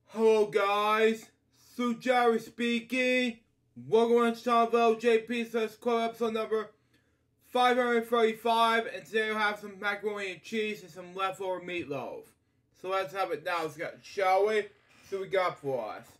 Hello guys, Jerry speaking. Welcome to Lunchtime of LJPCBM episode number 535, and today we'll have some macaroni and cheese and some leftover meatloaf. So let's have it now, shall we? See what we got for us.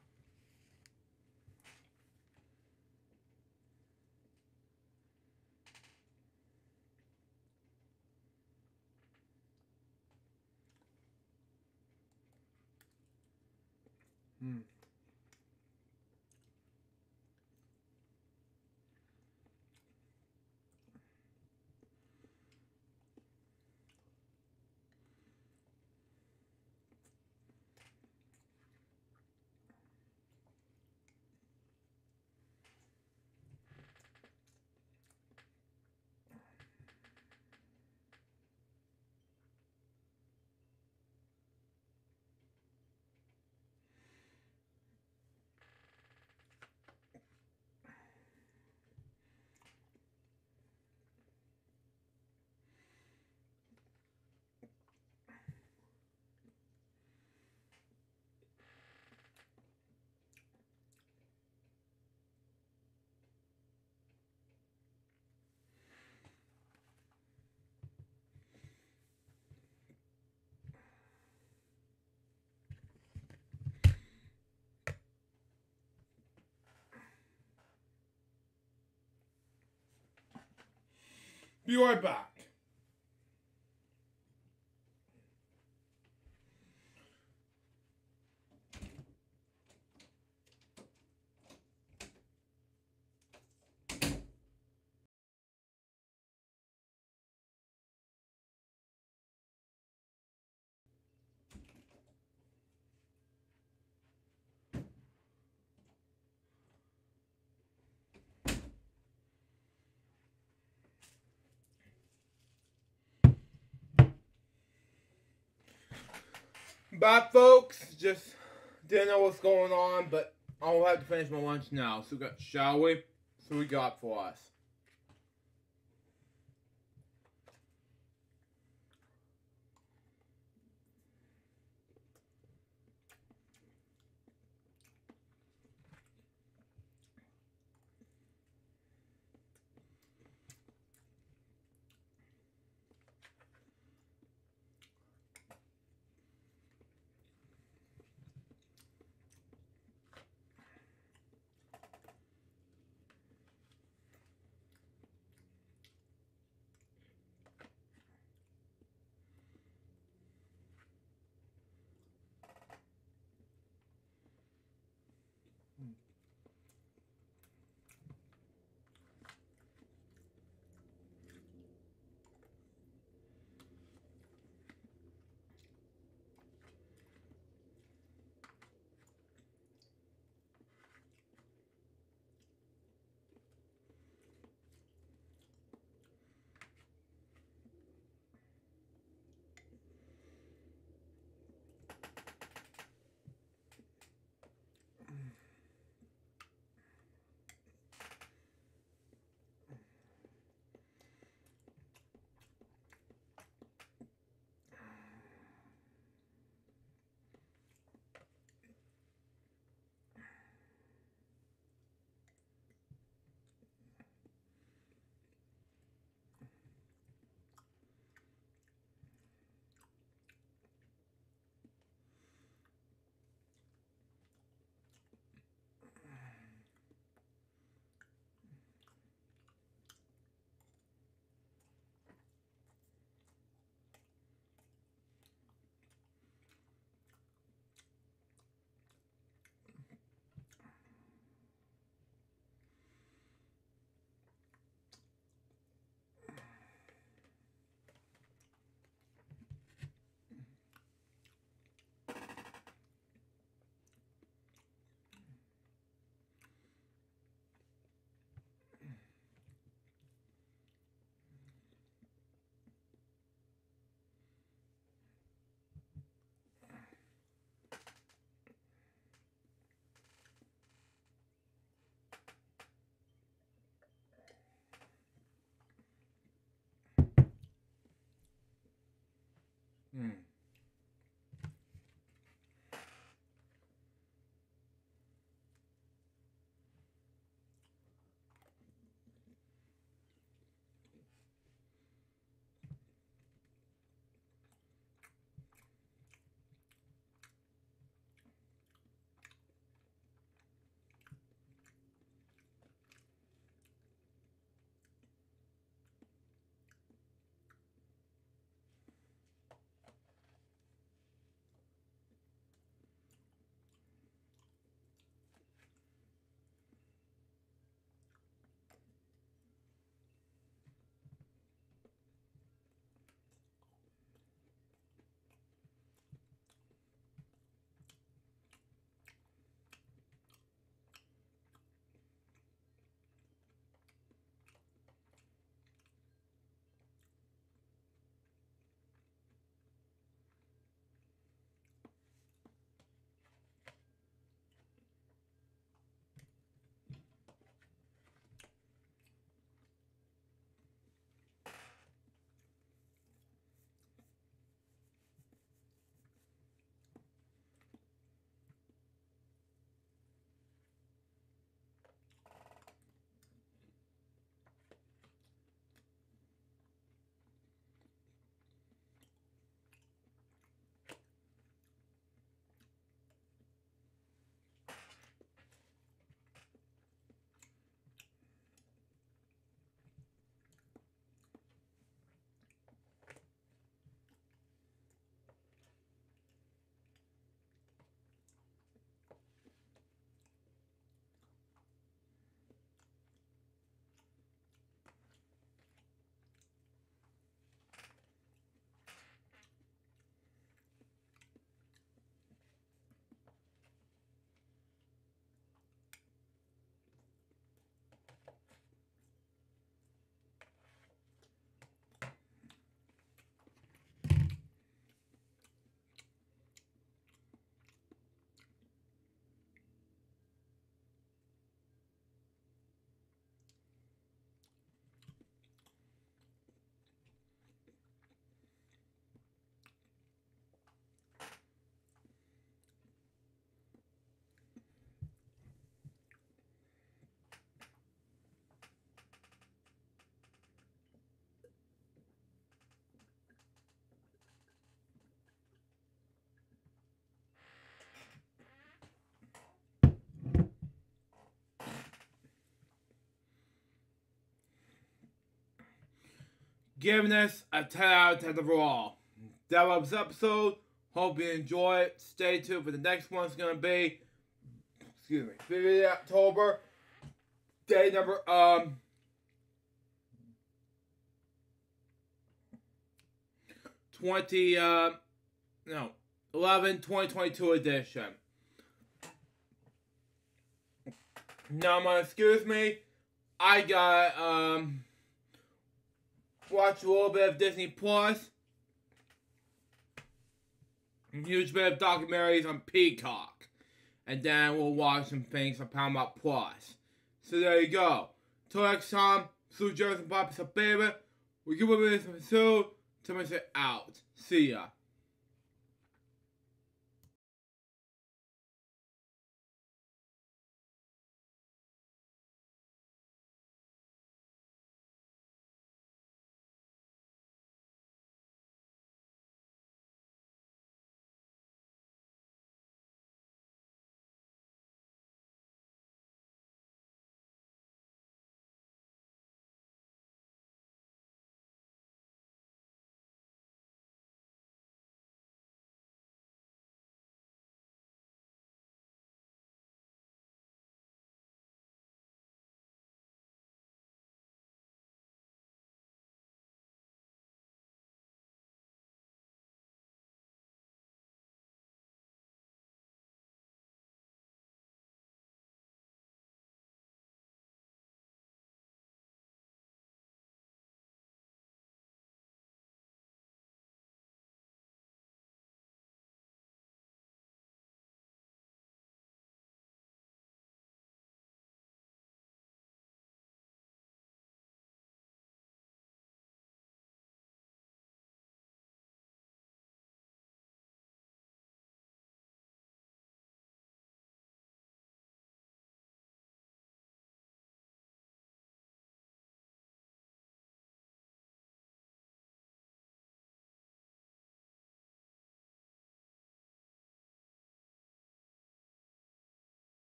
Be right back. Bye folks, just didn't know what's going on, but I'll have to finish my lunch now. So shall we? So what we got for us. giving this a 10 out of 10 overall. That was this episode. Hope you enjoy it. Stay tuned for the next one. It's going to be, 5th of October. Day number, 2022 edition. Now, excuse me, I got, watch a little bit of Disney Plus. A huge bit of documentaries on Peacock. And then we'll watch some things on Paramount Plus. So there you go. Till next time, Sue Jones and Poppy Baby. We'll give a bit of some soon. Till I say out. See ya.